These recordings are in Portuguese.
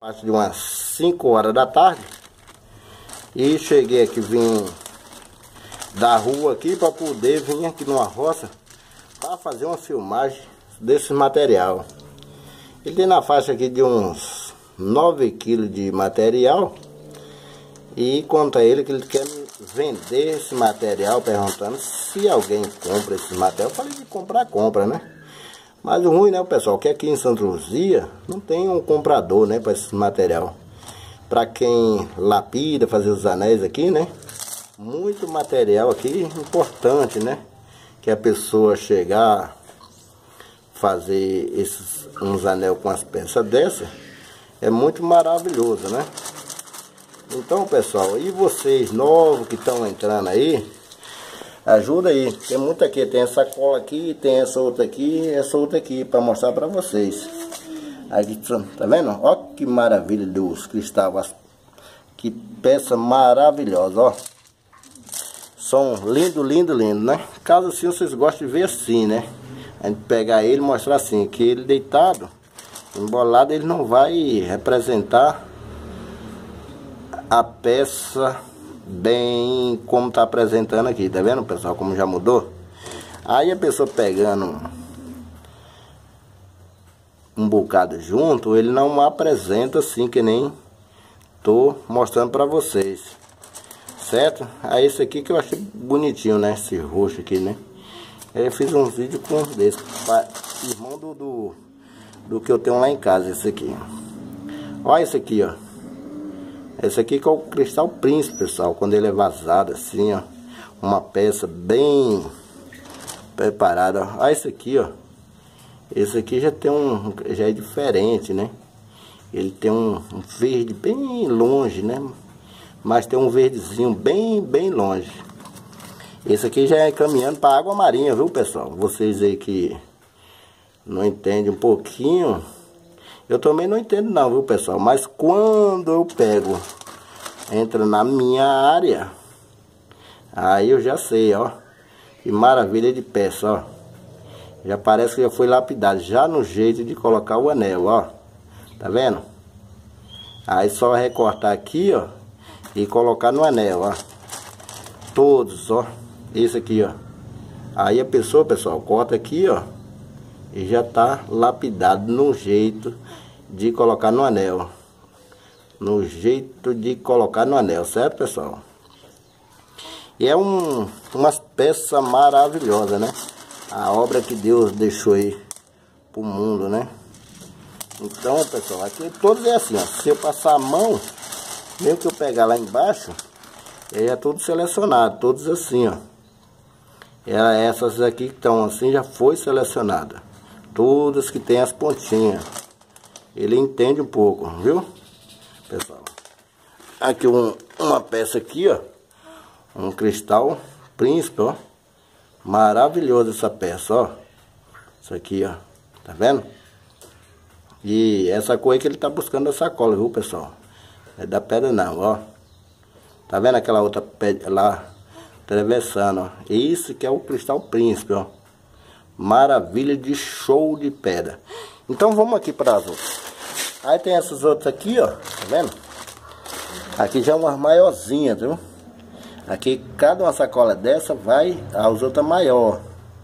parte de umas 5 horas da tarde. E cheguei aqui, vim da rua aqui para poder vir aqui numa roça para fazer uma filmagem desse material. Ele tem na faixa aqui de uns 9 kg de material. E conta ele que ele quer vender esse material, perguntando se alguém compra esse material. Eu falei que compra, né? Mas o ruim, né, pessoal, que aqui em Santa Luzia não tem um comprador, né, para esse material. Para quem lapida, fazer os anéis aqui, né? Muito material aqui importante, né? Que a pessoa chegar, fazer uns anel com as peças dessa, é muito maravilhoso, né? Então, pessoal, e vocês novos que estão entrando aí, ajuda aí. Tem muito aqui, tem essa cola aqui, tem essa outra aqui para mostrar para vocês. Aqui, tá vendo? Ó que maravilha dos cristais. Que peça maravilhosa, ó. Som lindo, lindo, lindo, né? Caso assim vocês gostem de ver assim, né? A gente pegar ele e mostrar assim, que ele deitado, embolado, ele não vai representar a peça bem como tá apresentando aqui, tá vendo, pessoal, como já mudou? Aí a pessoa pegando um bocado junto, ele não apresenta assim que nem tô mostrando pra vocês, certo? Aí esse aqui que eu achei bonitinho, né, esse roxo aqui, né? Aí eu fiz um vídeo com desse, irmão do que eu tenho lá em casa, esse aqui. Olha esse aqui, ó. Esse aqui que é o cristal príncipe, pessoal, quando ele é vazado assim, ó, uma peça bem preparada, ó. Olha esse aqui, ó. Esse aqui já tem já é diferente, né? Ele tem um verde bem longe, né? Mas tem um verdezinho bem longe. Esse aqui já é caminhando para água marinha, viu, pessoal? Vocês aí que não entendem um pouquinho, eu também não entendo não, viu, pessoal? Mas quando eu pego, entra na minha área, aí eu já sei, ó. Que maravilha de peça, ó. Já parece que já foi lapidado, já no jeito de colocar o anel, ó. Tá vendo? Aí só recortar aqui, ó, e colocar no anel, ó. Todos, ó. Esse aqui, ó. Aí a pessoa, pessoal, corta aqui, ó, e já tá lapidado no jeito de colocar no anel. No jeito de colocar no anel, certo, pessoal? E é umas peças maravilhosas, né? A obra que Deus deixou aí pro mundo, né? Então, pessoal, aqui todos é assim, ó. Se eu passar a mão, mesmo que eu pegar lá embaixo, ele é tudo selecionado, todos assim, ó. Essas aqui que estão assim já foi selecionada. Todas que tem as pontinhas. Ele entende um pouco, viu, pessoal? Aqui uma peça aqui, ó. Um cristal príncipe, ó. Maravilhoso essa peça, ó. Isso aqui, ó. Tá vendo? E essa cor aí que ele tá buscando da sacola, viu, pessoal? É da pedra não, ó. Tá vendo aquela outra pedra lá atravessando, ó? Esse que é o cristal príncipe, ó. Maravilha de show de pedra. Então vamos aqui para as outras. Aí tem essas outras aqui, ó. Tá vendo? Aqui já é umas maiorzinhas, viu? Aqui cada uma sacola dessa vai aos outras maior.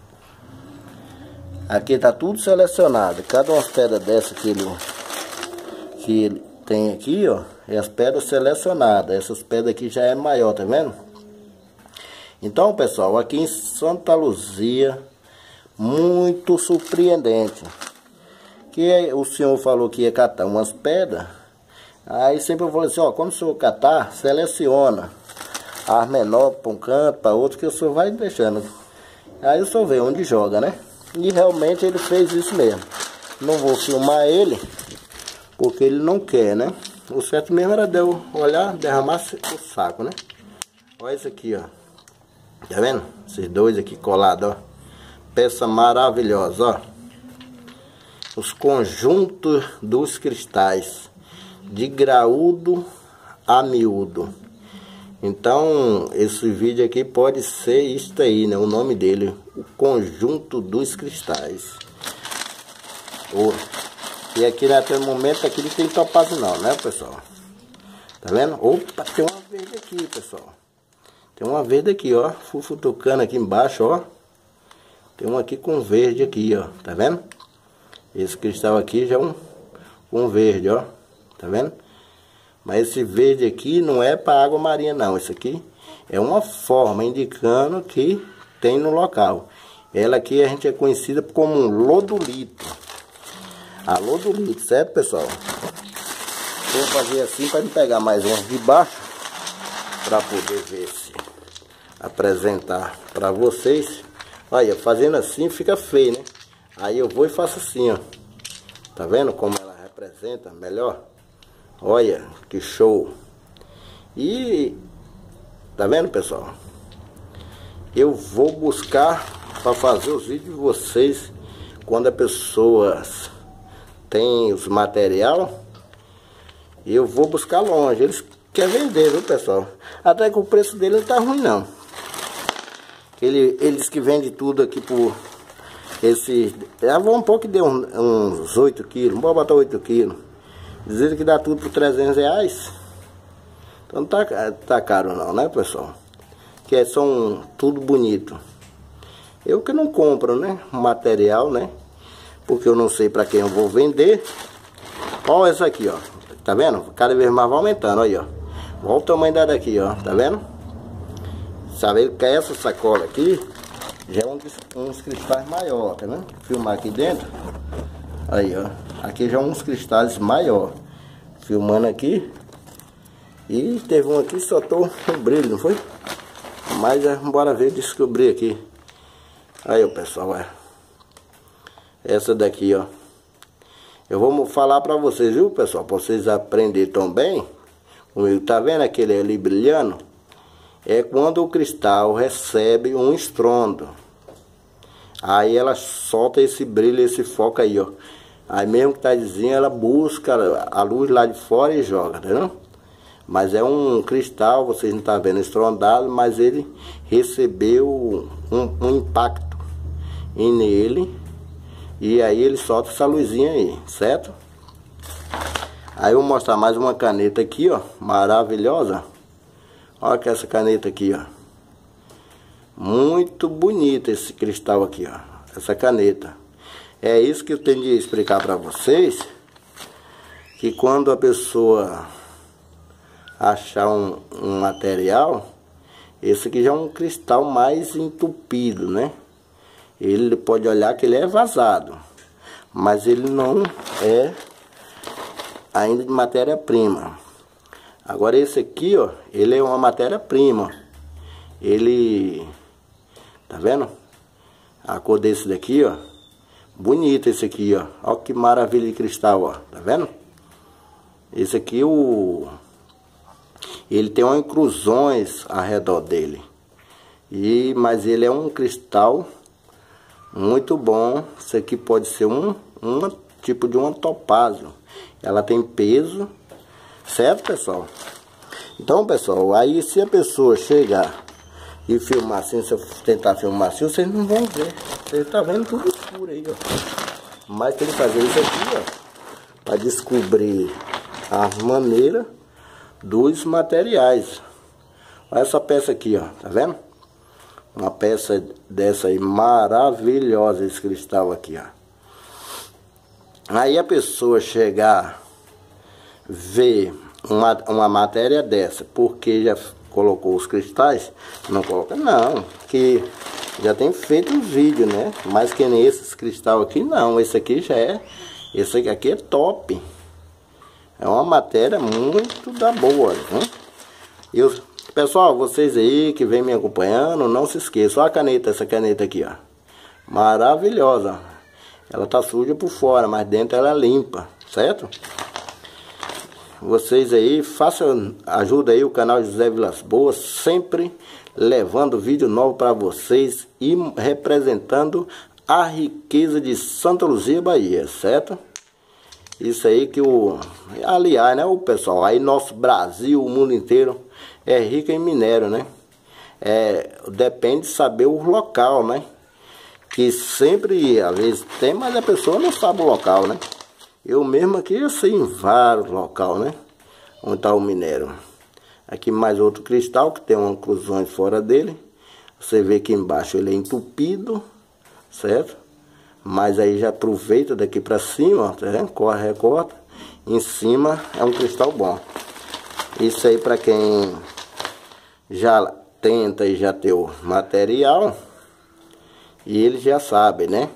Aqui tá tudo selecionado. Cada uma pedra dessa que ele tem aqui, ó, é as pedras selecionadas. Essas pedras aqui já é maior, tá vendo? Então, pessoal, aqui em Santa Luzia, muito surpreendente. Que o senhor falou que ia catar umas pedras. Aí sempre eu falei assim, ó, quando o senhor catar, seleciona as menores para um canto, para outro, que o senhor vai deixando. Aí o senhor vê onde joga, né? E realmente ele fez isso mesmo. Não vou filmar ele, porque ele não quer, né? O certo mesmo era de eu olhar, derramar o saco, né? Olha isso aqui, ó. Tá vendo? Esses dois aqui colados, ó. Peça maravilhosa, ó. Os conjuntos dos cristais, de graúdo a miúdo. Então, esse vídeo aqui pode ser isso aí, né? O nome dele, o conjunto dos cristais. E aqui até o momento aqui não tem topázio não, né, pessoal? Tá vendo? Opa, tem uma verde aqui, pessoal. Tem uma verde aqui, ó. Fui futucando aqui embaixo, ó. Tem um aqui com verde aqui, ó. Tá vendo? Esse cristal aqui já é um verde, ó. Tá vendo? Mas esse verde aqui não é para água marinha, não. Esse aqui é uma forma indicando que tem no local. Ela aqui a gente é conhecida como um lodolito. A lodolito, certo, pessoal? Vou fazer assim para não pegar mais umas de baixo, para poder ver se apresentar para vocês. Olha, fazendo assim fica feio, né? Aí eu vou e faço assim, ó. Tá vendo como ela representa melhor? Olha, que show! E tá vendo, pessoal? Eu vou buscar para fazer os vídeos de vocês quando a pessoa tem os material. Eu vou buscar longe. Eles querem vender, viu, pessoal? Até que o preço dele não tá ruim, não. Eles que vendem tudo aqui por esse... Vamos pôr que deu uns 8 quilos. Vamos botar 8 quilos. Dizem que dá tudo por 300 reais. Então não tá caro não, né, pessoal? Que são tudo bonito. Eu que não compro, né? Material, né? Porque eu não sei para quem eu vou vender. Olha essa aqui, ó. Tá vendo? Cada vez mais vai aumentando, aí, ó. Olha o tamanho da daqui, ó. Tá vendo? Sabe que essa sacola aqui já é uns cristais maior, tá vendo? Filmar aqui dentro. Aí, ó. Aqui já é uns cristais maior. Filmando aqui. E teve um aqui que soltou um brilho, não foi? Mas bora ver, descobrir aqui. Aí, ó, pessoal, é. Essa daqui, ó. Eu vou falar pra vocês, viu, pessoal? Pra vocês aprenderem também comigo. Tá vendo aquele ali brilhando? É quando o cristal recebe um estrondo. Aí ela solta esse brilho, esse foco aí, ó. Aí mesmo que tá dizendo, ela busca a luz lá de fora e joga, tá vendo? Mas é um cristal, vocês não estão vendo estrondado, mas ele recebeu um impacto nele. E aí ele solta essa luzinha aí, certo? Aí eu vou mostrar mais uma caneta aqui, ó, maravilhosa. Olha que essa caneta aqui, ó. Muito bonita esse cristal aqui, ó. Essa caneta. É isso que eu tenho de explicar para vocês. Que quando a pessoa achar um material, esse aqui já é um cristal mais entupido, né? Ele pode olhar que ele é vazado, mas ele não é ainda de matéria-prima. Agora esse aqui, ó, ele é uma matéria-prima. Ele, tá vendo? A cor desse daqui, ó, bonito esse aqui, ó. Olha que maravilha de cristal, ó, tá vendo? Esse aqui, ele tem umas inclusões ao redor dele. Mas ele é um cristal muito bom. Isso aqui pode ser um tipo de uma topázio. Ela tem peso, certo, pessoal? Então, pessoal, aí se a pessoa chegar e filmar assim, se eu tentar filmar assim, vocês não vão ver. Vocês estão vendo tudo escuro aí, ó. Mas tem que fazer isso aqui, ó, para descobrir as maneiras dos materiais. Olha essa peça aqui, ó, tá vendo? Uma peça dessa aí maravilhosa, esse cristal aqui, ó. Aí a pessoa chegar, ver uma matéria dessa, porque já colocou os cristais, não coloca não, que já tem feito um vídeo, né? Mas que nem esses cristal aqui não, esse aqui já é, esse aqui é top. É uma matéria muito da boa, né? Pessoal, vocês aí que vem me acompanhando, não se esqueçam. Olha a caneta, essa caneta aqui, ó. Maravilhosa. Ela tá suja por fora, mas dentro ela é limpa, certo? Vocês aí, ajuda aí o canal José Vilas Boas, sempre levando vídeo novo para vocês e representando a riqueza de Santa Luzia, Bahia, certo? Isso aí que aliás, né, o pessoal, aí nosso Brasil, o mundo inteiro é rico em minério, né? Depende de saber o local, né? Que sempre, às vezes tem, mas a pessoa não sabe o local, né? Eu mesmo aqui eu sei em vários locais, né? Onde está o minério. Aqui mais outro cristal que tem uma inclusões fora dele. Você vê que embaixo ele é entupido, certo? Mas aí já aproveita daqui para cima, ó, tá vendo? Corre, recorta. Em cima é um cristal bom. Isso aí para quem já tenta e já tem o material, e ele já sabe, né?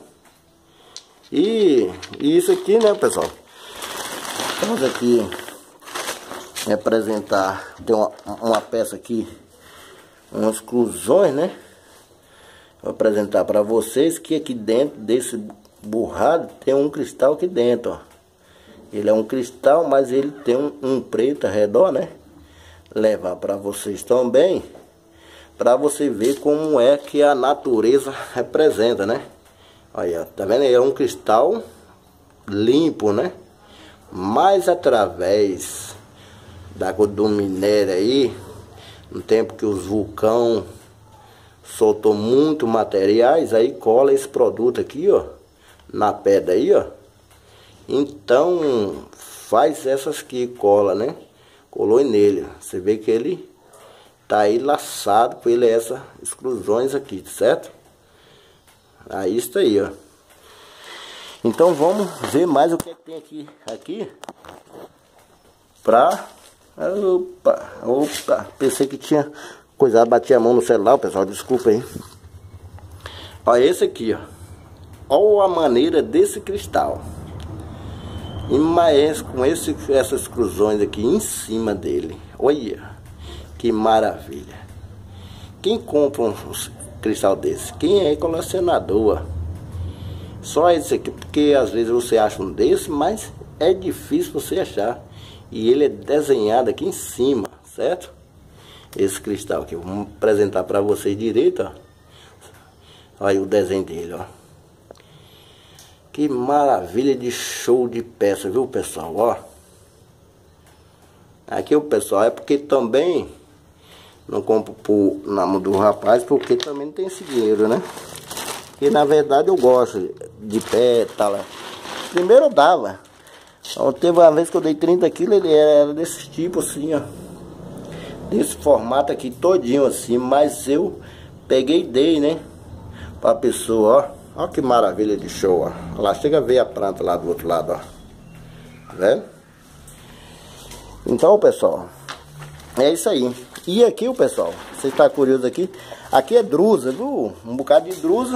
E isso aqui, né, pessoal? Vamos aqui representar, tem uma peça aqui, umas exclusões, né? Vou apresentar para vocês que aqui dentro desse borrado tem um cristal aqui dentro, ó. Ele é um cristal, mas ele tem um preto ao redor, né? Levar para vocês também, para você ver como é que a natureza representa, né? Olha, tá vendo? É um cristal limpo, né? Mas através do minério aí, no tempo que os vulcões soltou muito materiais, aí cola esse produto aqui, ó, na pedra aí, ó. Então faz essas que cola, né? Colou nele, você vê que ele tá aí laçado com ele essas exclusões aqui, certo? Aí está aí, ó. Então vamos ver mais o que tem aqui pra... Opa, pensei que tinha coisado, bati a mão no celular, pessoal, desculpa aí. Olha esse aqui, ó. Olha a maneira desse cristal. E mais com essas exclusões aqui em cima dele. Olha, que maravilha. Quem compra um cristal desse? Quem é colecionador? Só esse aqui, porque às vezes você acha um desse, mas é difícil você achar. E ele é desenhado aqui em cima, certo? Esse cristal aqui, vamos apresentar para vocês direito, ó. Olha o desenho dele, ó. Que maravilha de show de peça, viu, pessoal, ó. Aqui o pessoal é porque também não compro na mão do rapaz, porque também não tem esse dinheiro, né? E na verdade eu gosto de pétala. Primeiro eu dava. Então, teve uma vez que eu dei 30 quilos, ele era desse tipo assim, ó. Desse formato aqui todinho assim, mas eu peguei e dei, né? Pra pessoa, ó. Olha que maravilha de show, ó. Lá chega a ver a planta lá do outro lado, ó. Tá vendo? Então, pessoal, é isso aí. E aqui, o pessoal, você está curioso aqui? Aqui é drusa, viu? Um bocado de drusa.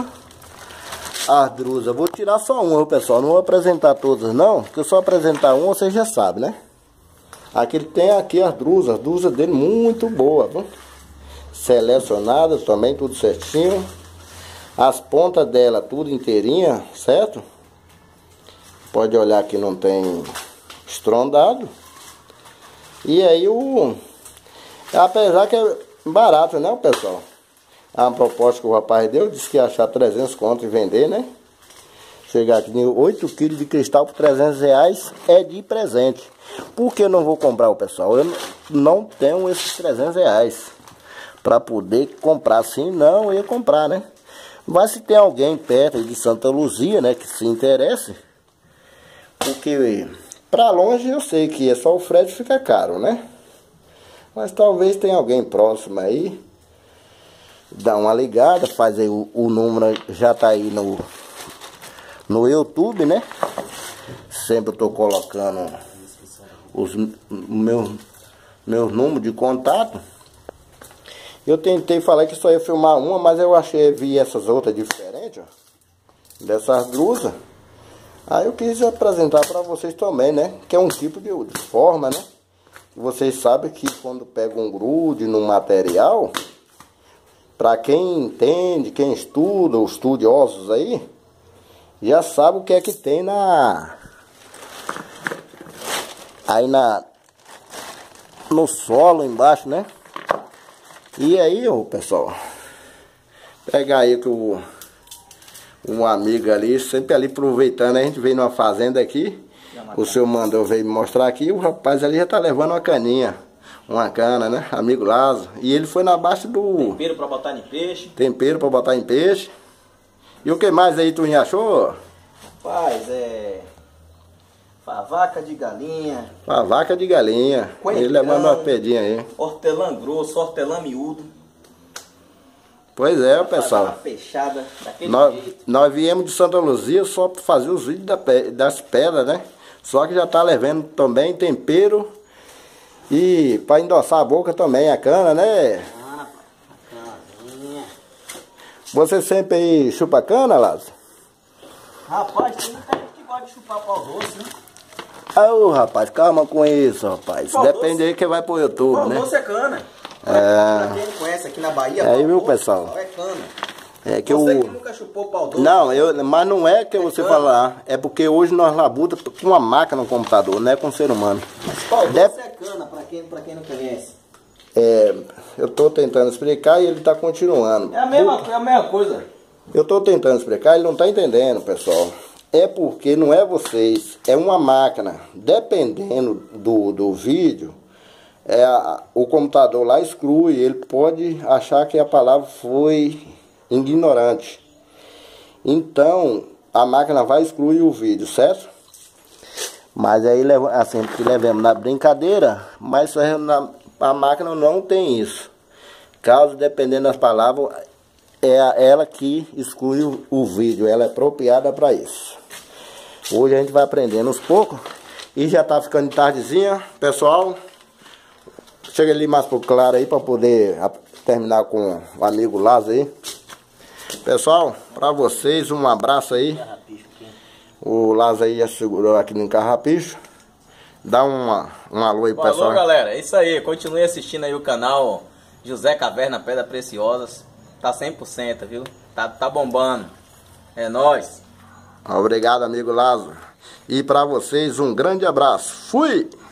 A drusa, vou tirar só uma, viu, pessoal? Não vou apresentar todas, não. Porque eu só apresentar uma, você já sabe, né? Aqui ele tem aqui as drusas dele muito boa, viu? Selecionadas também, tudo certinho. As pontas dela tudo inteirinha, certo? Pode olhar que não tem estrondado. E aí apesar que é barato, né, pessoal? É uma proposta que o rapaz deu, disse que ia achar 300 conto e vender, né? Chegar aqui em 8 kg de cristal por 300 reais é de presente. Por que eu não vou comprar, pessoal? Eu não tenho esses 300 reais para poder comprar. Assim não, eu ia comprar, né? Mas se tem alguém perto de Santa Luzia, né, que se interesse, porque para longe eu sei que é só o frete, fica caro, né? Mas talvez tenha alguém próximo aí, dá uma ligada, faz aí o número, já tá aí no YouTube, né? Sempre eu tô colocando os meus números de contato. Eu tentei falar que só ia filmar uma, mas eu vi essas outras diferentes, ó, dessas drusas. Aí eu quis apresentar para vocês também, né? Que é um tipo de forma, né? Vocês sabem que quando pega um grude no material, para quem entende, quem estuda, os estudiosos aí, já sabe o que é que tem no solo embaixo, né? E aí, ó, pessoal, pegar aí que um amigo ali, sempre ali aproveitando, a gente veio numa fazenda aqui, o senhor mandou veio me mostrar aqui, o rapaz ali já tá levando uma caninha, uma cana, né, amigo Lázaro, e ele foi na baixa do... Tempero pra botar em peixe. Tempero pra botar em peixe. E o que mais aí tu achou? Rapaz, Favaca de galinha. Favaca de galinha. Coentrão, ele levando uma pedinha aí. Hortelã grosso, hortelã miúdo. Pois é, pessoal. Fechada, daquele jeito. Nós viemos de Santa Luzia só para fazer os vídeos das pedras, né? Só que já tá levando também tempero e para endossar a boca também, a cana, né? Ah, a canazinha. Você sempre aí chupa cana, Lázaro? Rapaz, tem muita gente que gosta de chupar pau doce, né? Ah, ô, rapaz, calma com isso, rapaz. Pau Depende doce. aí que vai pro YouTube, Pau né? doce é cana. É. Pra quem não conhece aqui na Bahia, Aí, pau viu, doce, pessoal? É cana. É que Você o... que nunca chupou pau doce. Não, mas não é que você falar, é porque hoje nós labuta com uma máquina no computador, não é com ser humano. Pau doce é cana, pra quem não conhece. É, eu tô tentando explicar e ele tá continuando. É a mesma coisa. Eu tô tentando explicar, ele não tá entendendo, pessoal. É porque não é vocês, é uma máquina. Dependendo do vídeo, o computador lá exclui, ele pode achar que a palavra foi ignorante. Então, a máquina vai excluir o vídeo, certo? Mas aí, assim, que levamos na brincadeira, mas a máquina não tem isso. Caso, dependendo das palavras, é ela que exclui o vídeo, ela é apropriada para isso. Hoje a gente vai aprendendo aos poucos e já tá ficando tardezinha, pessoal. Chega ali mais pro claro aí para poder terminar com o amigo Lázaro aí. Pessoal, para vocês um abraço aí. O Lázaro aí já segurou aqui no carrapicho. Dá um alô aí pro pessoal. Alô, galera, é isso aí. Continue assistindo aí o canal José Caverna Pedras Preciosas. Tá 100%, viu? Tá bombando. É nóis. Obrigado, amigo Lázaro. E para vocês um grande abraço. Fui!